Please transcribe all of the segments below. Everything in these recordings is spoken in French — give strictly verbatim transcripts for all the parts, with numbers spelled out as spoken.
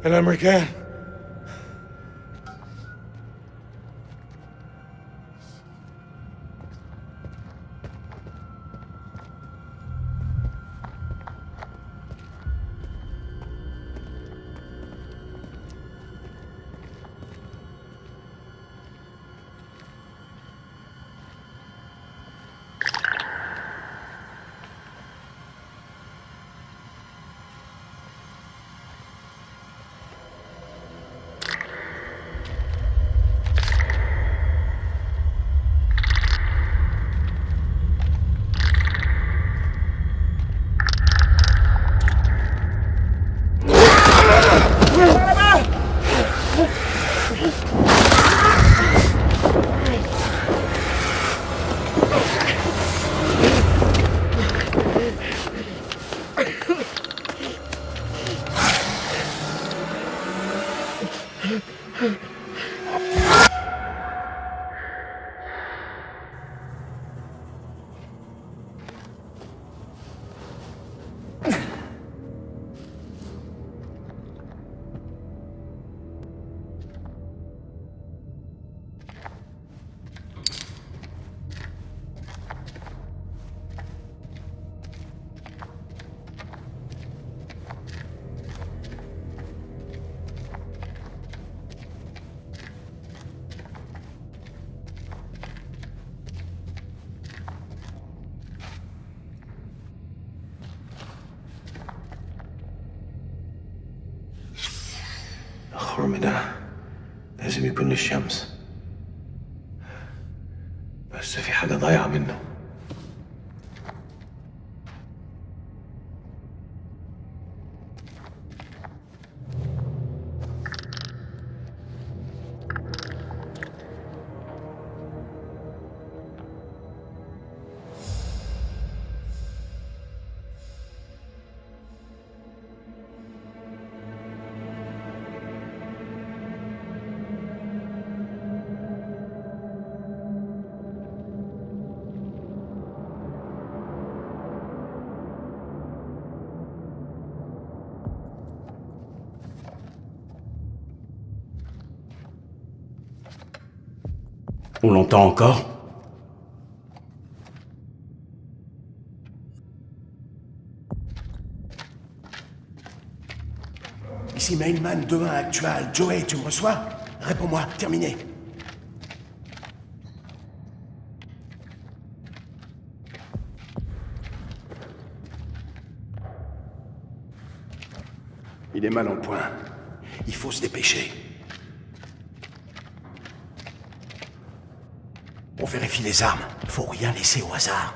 Un Américain. الخرم ده لازم يكون للشمس، بس في حاجة ضايعة منه. On l'entend encore? Ici Mailman deux un actual. Joey, tu me reçois? Réponds-moi, terminé. Il est mal en point. Il faut se dépêcher. On vérifie les armes. Faut rien laisser au hasard.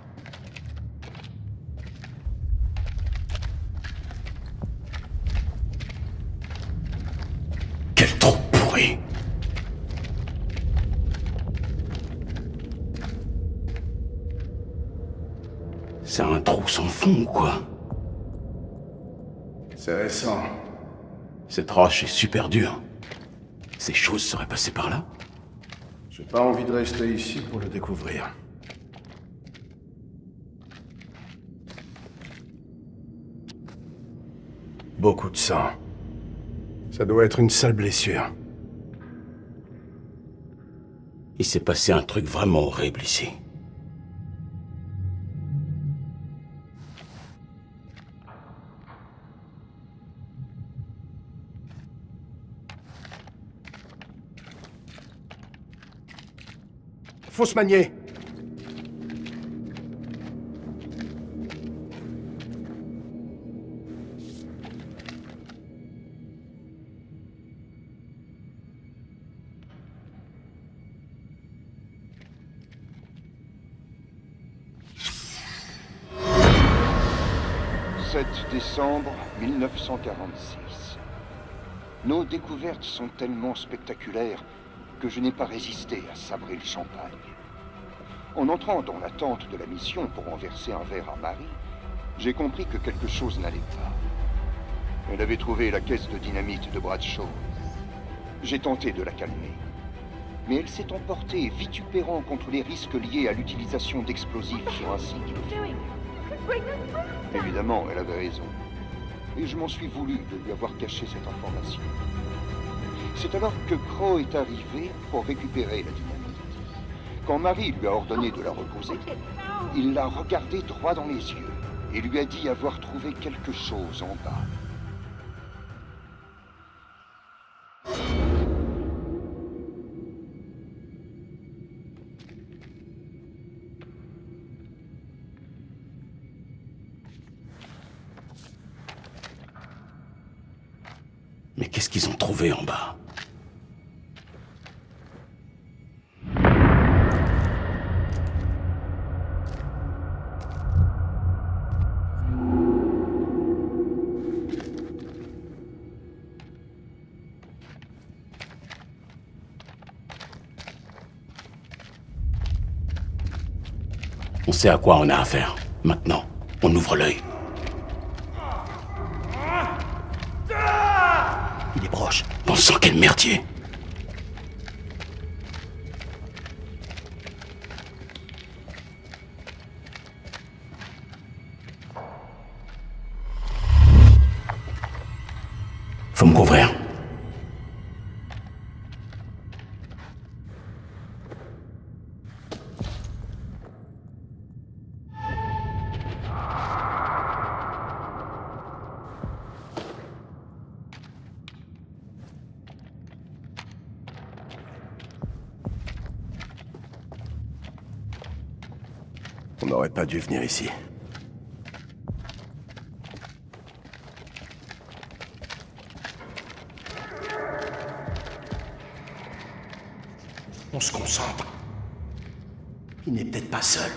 Quel trou pourri! C'est un trou sans fond ou quoi? C'est récent. Cette roche est super dure. Ces choses seraient passées par là? J'ai pas envie de rester ici pour le découvrir. Beaucoup de sang. Ça doit être une sale blessure. Il s'est passé un truc vraiment horrible ici. Faut se manier. sept décembre mille neuf cent quarante-six. Nos découvertes sont tellement spectaculaires que je n'ai pas résisté à sabrer le champagne. En entrant dans la tente de la mission pour en verser un verre à Marie, j'ai compris que quelque chose n'allait pas. Elle avait trouvé la caisse de dynamite de Bradshaw. J'ai tenté de la calmer. Mais elle s'est emportée, vitupérant contre les risques liés à l'utilisation d'explosifs sur un site. Évidemment, elle avait raison. et je m'en suis voulu de lui avoir caché cette information. C'est alors que Crow est arrivé pour récupérer la dynamite. Quand Marie lui a ordonné de la reposer, il l'a regardé droit dans les yeux et lui a dit avoir trouvé quelque chose en bas. Mais qu'est-ce qu'ils ont trouvé en bas? On sait à quoi on a affaire. Maintenant, on ouvre l'œil. Il est proche. Bon sang, quel merdier! Faut me couvrir. On n'aurait pas dû venir ici. On se concentre. Il n'est peut-être pas seul.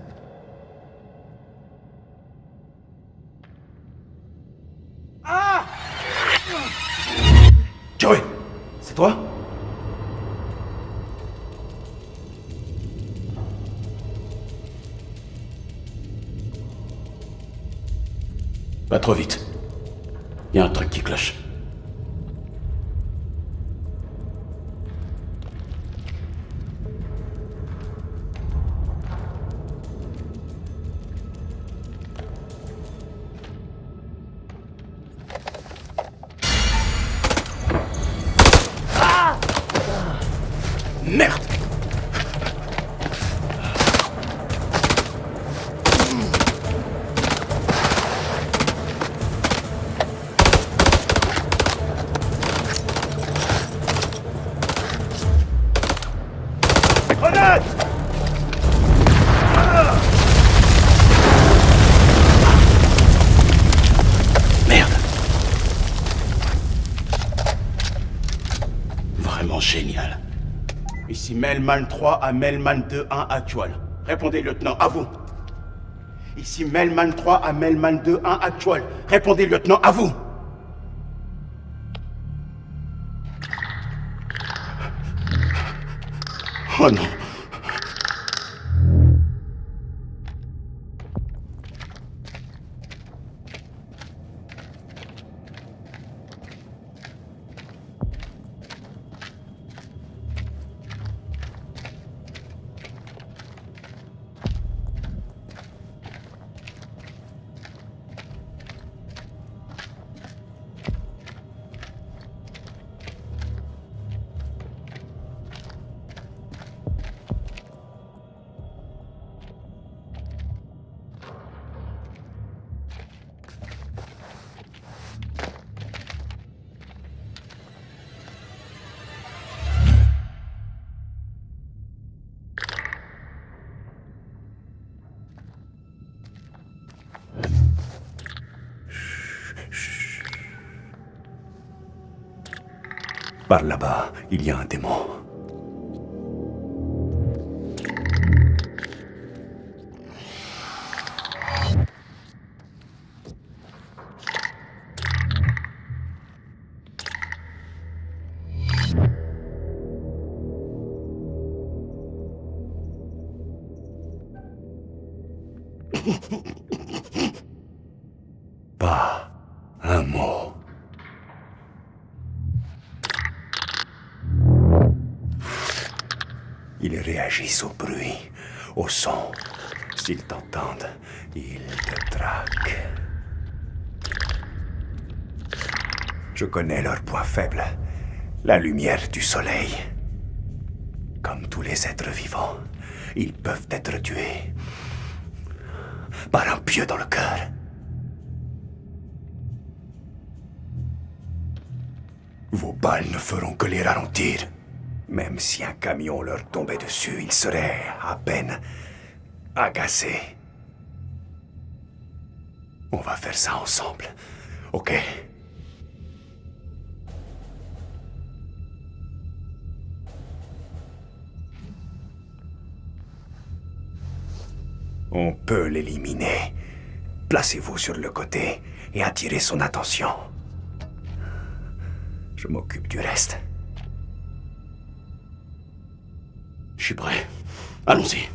Ah! Joey, c'est toi? Pas trop vite. Il y a un truc qui cloche. Ah! Merde! Génial. Ici Melman trois à Melman deux un actuel. Répondez, lieutenant, à vous. Ici Melman trois à Melman deux un actuel. Répondez, lieutenant, à vous. Oh non. Par là-bas, il y a un démon. Pas un mot. Ils réagissent au bruit, au son. S'ils t'entendent, ils te traquent. Je connais leur point faible. La lumière du soleil. Comme tous les êtres vivants, ils peuvent être tués par un pieu dans le cœur. Vos balles ne feront que les ralentir. Même si un camion leur tombait dessus, ils seraient à peine agacés. On va faire ça ensemble, ok? On peut l'éliminer. Placez-vous sur le côté et attirez son attention. Je m'occupe du reste. Je suis prêt. Allons-y.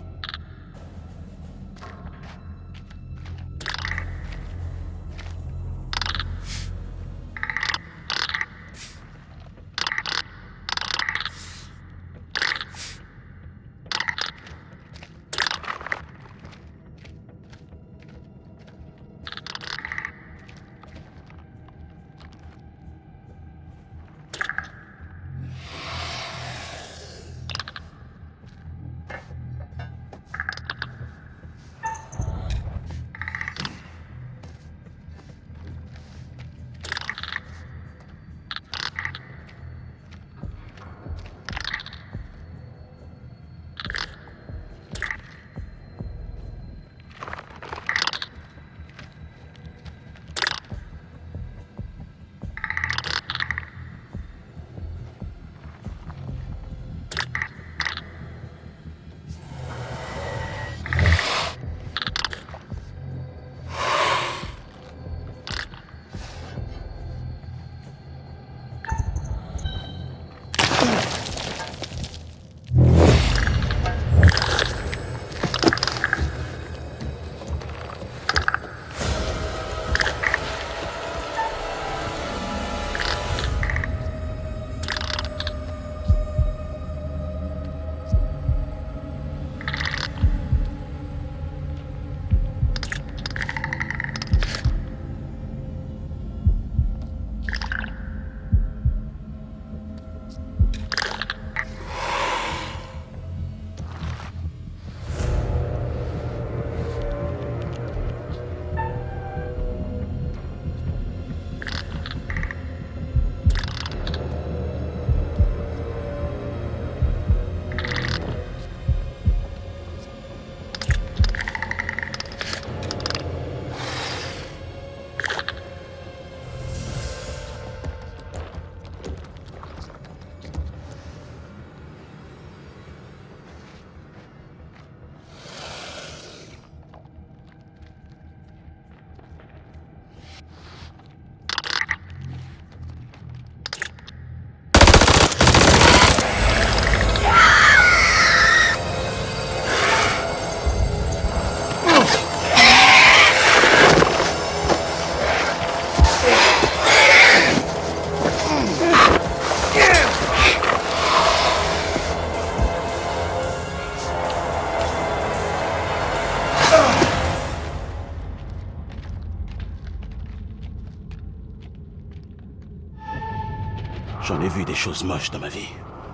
J'en ai vu des choses moches dans ma vie.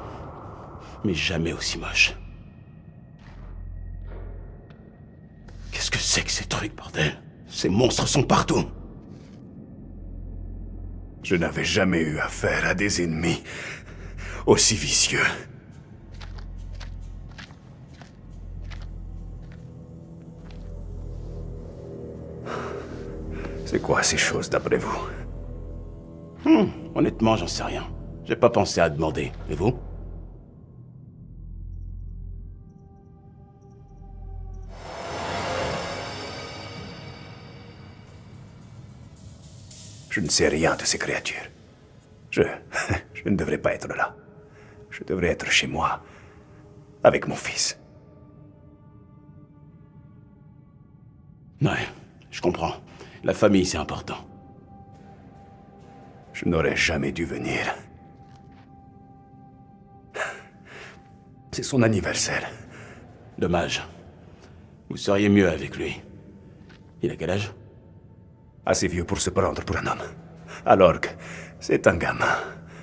Mais jamais aussi moches. Qu'est-ce que c'est que ces trucs, bordel? Ces monstres sont partout. Je n'avais jamais eu affaire à des ennemis aussi vicieux. C'est quoi ces choses d'après vous? Hmm, honnêtement, j'en sais rien. J'ai pas pensé à demander. Et vous? Je ne sais rien de ces créatures. Je... je ne devrais pas être là. Je devrais être chez moi, avec mon fils. Ouais, je comprends. La famille, c'est important. Je n'aurais jamais dû venir. C'est son anniversaire. Dommage. Vous seriez mieux avec lui. Il a quel âge? Assez vieux pour se prendre pour un homme. À l'orgue, C'est un gamin.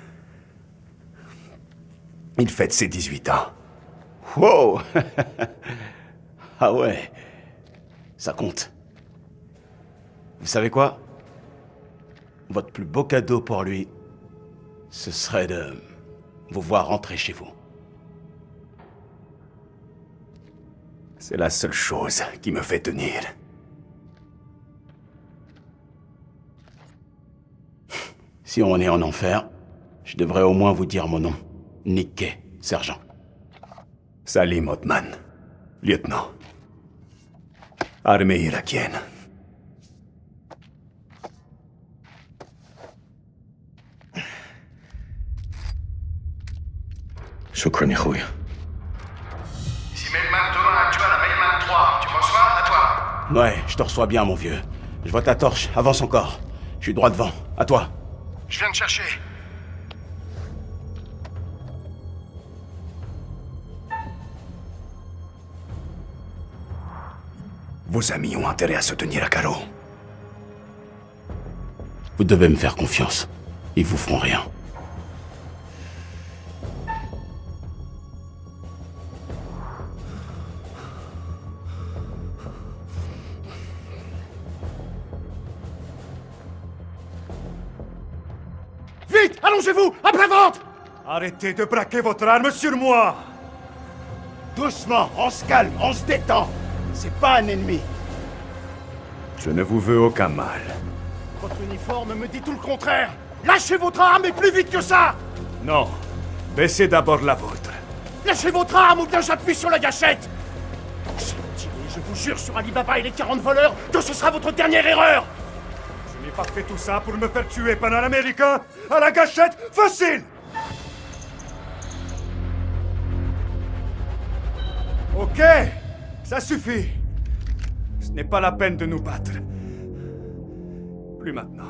Il fête ses dix-huit ans. Wow. Ah ouais. Ça compte. Vous savez quoi? Votre plus beau cadeau pour lui, ce serait de vous voir rentrer chez vous. C'est la seule chose qui me fait tenir. Si on est en enfer, je devrais au moins vous dire mon nom. Nick Kay, sergent. Salim Othman, lieutenant. Armée irakienne. شكرا يا خويا. Ici Melman deux un actuel à Melman trois. Tu me reçois? À toi. Ouais, je te reçois bien, mon vieux. Je vois ta torche, avance encore. Je suis droit devant, à toi. Je viens de chercher. Vos amis ont intérêt à se tenir à carreau. Vous devez me faire confiance. Ils vous feront rien. Vite, allongez-vous, après vente. Arrêtez de braquer votre arme sur moi! Doucement, on se calme, on se détend. C'est pas un ennemi. Je ne vous veux aucun mal. Votre uniforme me dit tout le contraire. Lâchez votre arme et plus vite que ça. Non. Baissez d'abord la vôtre. Lâchez votre arme ou bien j'appuie sur la gâchette. J'ai tiré, je vous jure sur Alibaba et les quarante voleurs que ce sera votre dernière erreur. Je n'ai pas fait tout ça pour me faire tuer par un Américain à la gâchette facile! Ok, ça suffit. Ce n'est pas la peine de nous battre. Plus maintenant.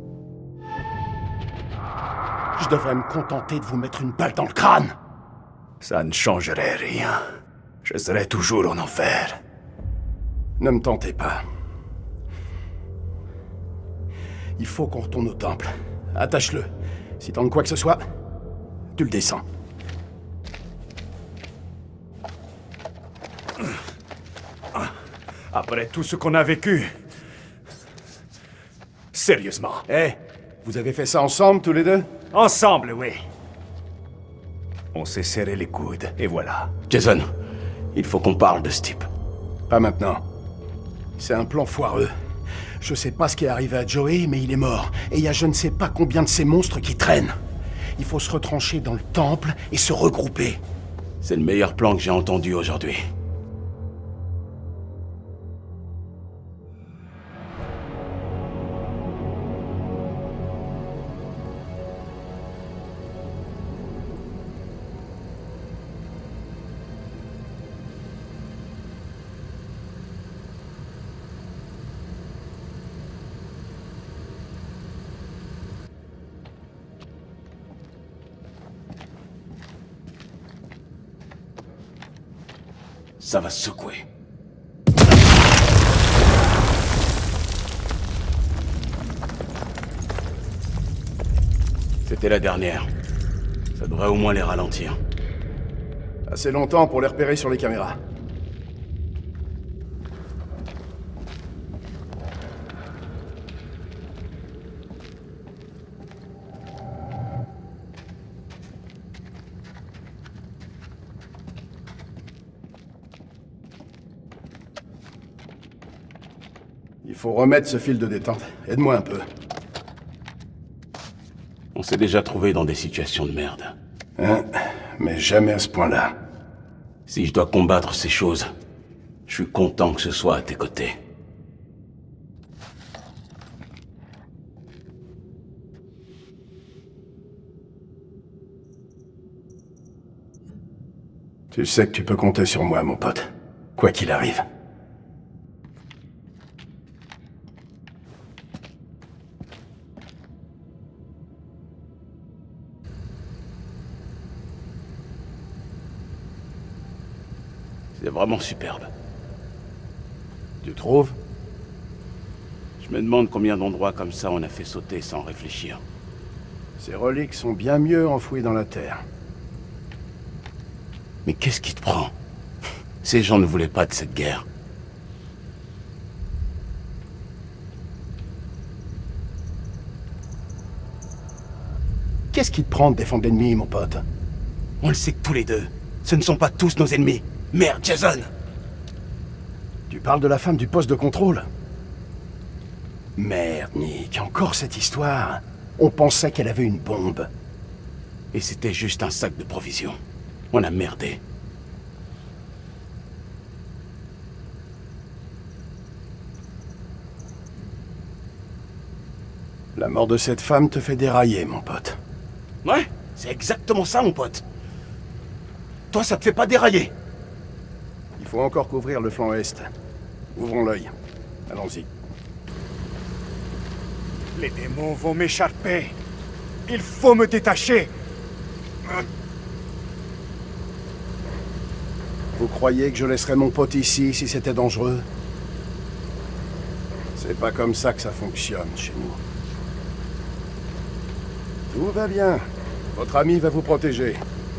Je devrais me contenter de vous mettre une balle dans le crâne. Ça ne changerait rien. Je serai toujours en enfer. Ne me tentez pas. Il faut qu'on retourne au temple. Attache-le. Si tente quoi que ce soit, tu le descends. Après tout ce qu'on a vécu... Sérieusement. Eh, vous avez fait ça ensemble, tous les deux? Ensemble, oui. On s'est serré les coudes, et voilà. Jason, il faut qu'on parle de ce type. Pas maintenant. C'est un plan foireux. Je sais pas ce qui est arrivé à Joey, mais il est mort. Et il y a je ne sais pas combien de ces monstres qui traînent. Il faut se retrancher dans le temple et se regrouper. C'est le meilleur plan que j'ai entendu aujourd'hui. Ça va se secouer. C'était la dernière. Ça devrait au moins les ralentir. Assez longtemps pour les repérer sur les caméras. Il faut remettre ce fil de détente. Aide-moi un peu. On s'est déjà trouvé dans des situations de merde. Hein? Mais jamais à ce point-là. Si je dois combattre ces choses, je suis content que ce soit à tes côtés. Tu sais que tu peux compter sur moi, mon pote. Quoi qu'il arrive. C'est vraiment superbe. Tu trouves? Je me demande combien d'endroits comme ça on a fait sauter sans réfléchir. Ces reliques sont bien mieux enfouies dans la terre. Mais qu'est-ce qui te prend? Ces gens ne voulaient pas de cette guerre. Qu'est-ce qui te prend de défendre l'ennemi, mon pote? On le sait que tous les deux. Ce ne sont pas tous nos ennemis. Merde, Jason! Tu parles de la femme du poste de contrôle? Merde, Nick, encore cette histoire. On pensait qu'elle avait une bombe. Et c'était juste un sac de provisions. On a merdé. La mort de cette femme te fait dérailler, mon pote. Ouais, c'est exactement ça, mon pote. Toi, ça te fait pas dérailler. Il faut encore couvrir le flanc est. Ouvrons l'œil. Allons-y. Les démons vont m'échapper. Il faut me détacher. Vous croyez que je laisserais mon pote ici si c'était dangereux? C'est pas comme ça que ça fonctionne chez nous. Tout va bien. Votre ami va vous protéger.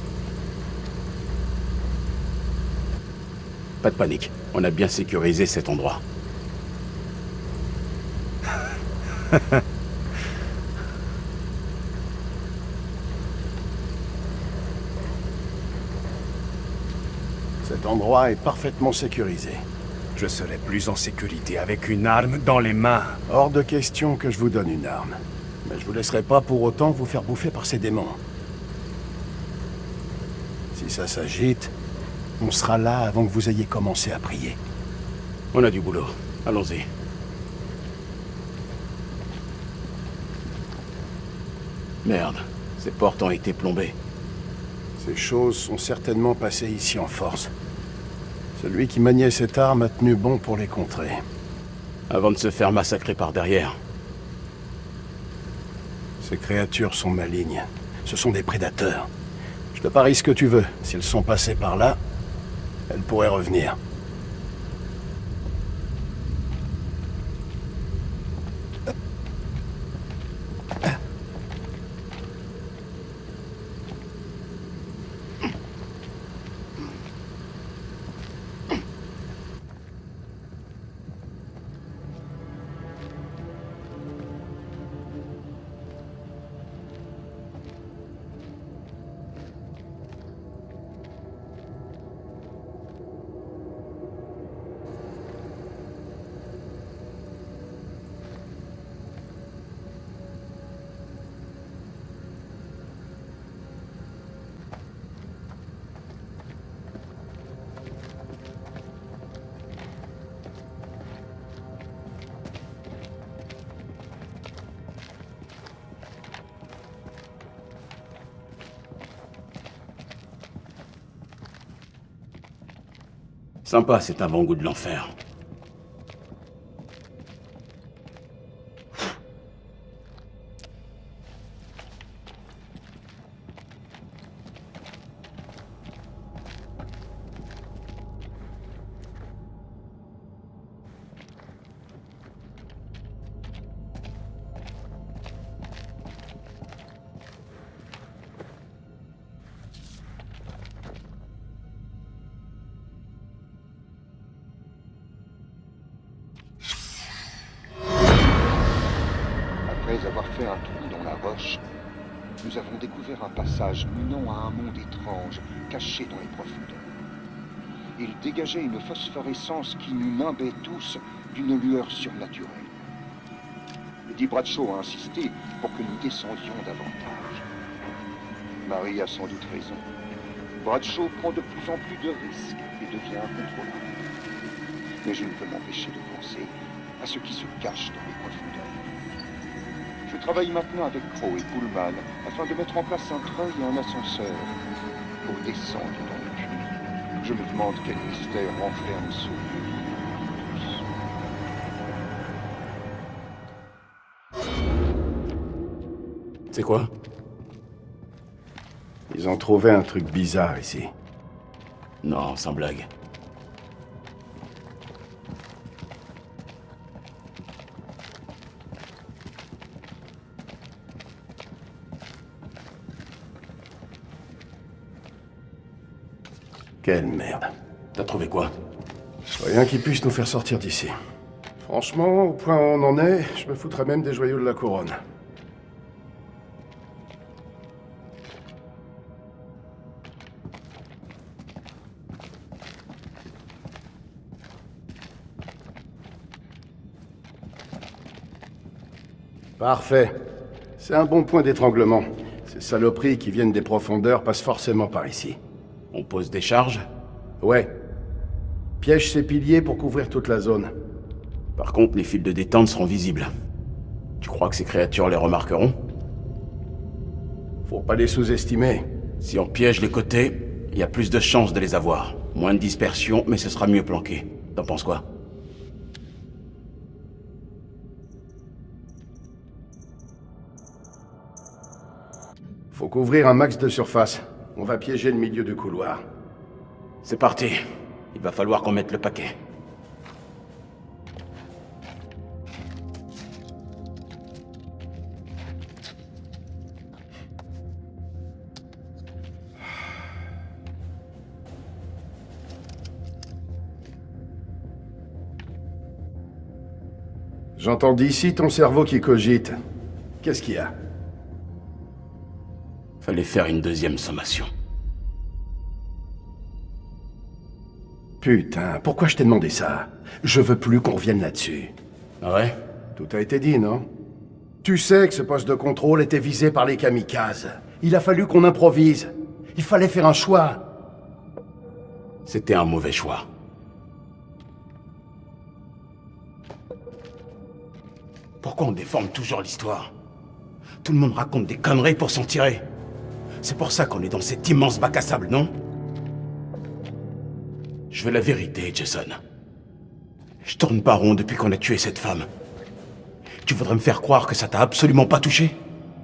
Pas de panique. On a bien sécurisé cet endroit. Cet endroit est parfaitement sécurisé. Je serai plus en sécurité avec une arme dans les mains. Hors de question que je vous donne une arme. Mais je vous laisserai pas pour autant vous faire bouffer par ces démons. Si ça s'agite, on sera là avant que vous ayez commencé à prier. On a du boulot. Allons-y. Merde, ces portes ont été plombées. Ces choses sont certainement passées ici en force. Celui qui maniait cette arme a tenu bon pour les contrer. Avant de se faire massacrer par derrière. Ces créatures sont malignes. Ce sont des prédateurs. Je te parie ce que tu veux. Si elles sont passées par là, elles pourraient revenir. Sympa cet avant-goût de l'enfer. Après avoir fait un trou dans la roche, nous avons découvert un passage menant à un monde étrange, caché dans les profondeurs. Il dégageait une phosphorescence qui nous nimbait tous d'une lueur surnaturelle. Eddie Bradshaw a insisté pour que nous descendions davantage. Marie a sans doute raison. Bradshaw prend de plus en plus de risques et devient incontrôlable. Mais je ne peux m'empêcher de penser à ce qui se cache dans les profondeurs. Je travaille maintenant avec Crow et Pullman afin de mettre en place un train et un ascenseur pour descendre dans le puits. Je me demande quel mystère renferme ce lieu. C'est quoi? Ils ont trouvé un truc bizarre ici. Non, sans blague. Quelle merde. T'as trouvé quoi? Rien qui puisse nous faire sortir d'ici. Franchement, au point où on en est, je me foutrais même des joyaux de la couronne. Parfait. C'est un bon point d'étranglement. Ces saloperies qui viennent des profondeurs passent forcément par ici. On pose des charges? Ouais. Piège ces piliers pour couvrir toute la zone. Par contre, les fils de détente seront visibles. Tu crois que ces créatures les remarqueront? Faut pas les sous-estimer. Si on piège les côtés, il y a plus de chances de les avoir. Moins de dispersion, mais ce sera mieux planqué. T'en penses quoi? Faut couvrir un max de surface. On va piéger le milieu du couloir. C'est parti. Il va falloir qu'on mette le paquet. J'entends d'ici ton cerveau qui cogite. Qu'est-ce qu'il y a? Fallait faire une deuxième sommation. Putain, pourquoi je t'ai demandé ça? Je veux plus qu'on revienne là-dessus. Ah ouais? Tout a été dit, non? Tu sais que ce poste de contrôle était visé par les kamikazes. Il a fallu qu'on improvise. Il fallait faire un choix. C'était un mauvais choix. Pourquoi on déforme toujours l'histoire? Tout le monde raconte des conneries pour s'en tirer. C'est pour ça qu'on est dans cet immense bac à sable, non? Je veux la vérité, Jason. Je tourne pas rond depuis qu'on a tué cette femme. Tu voudrais me faire croire que ça t'a absolument pas touché?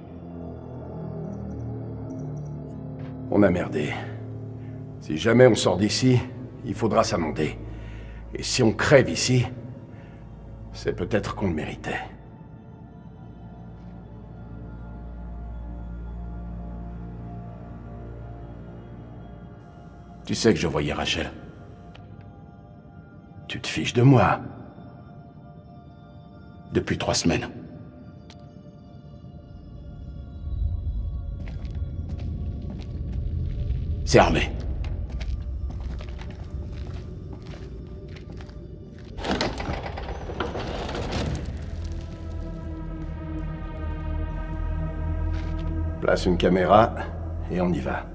On a merdé. Si jamais on sort d'ici, il faudra s'amender. Et si on crève ici, c'est peut-être qu'on le méritait. Tu sais que je voyais Rachel. Tu te fiches de moi. Depuis trois semaines. C'est armé. Place une caméra et on y va.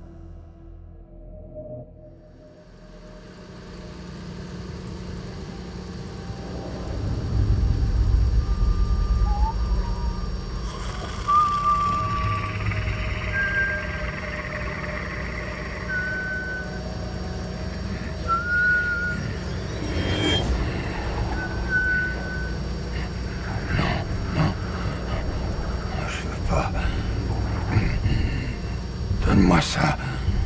Donne-moi ça.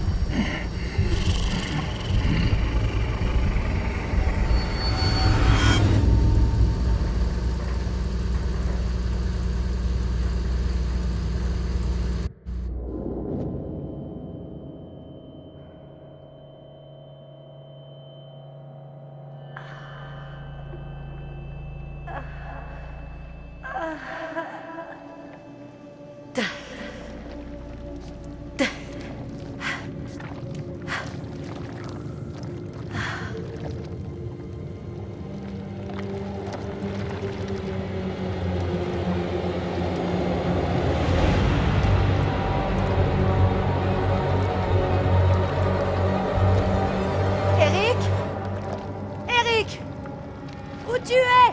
Tu es!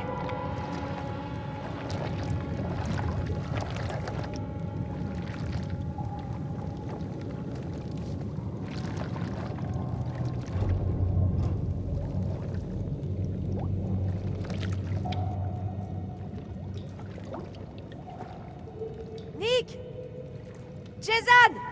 Nick! Jason!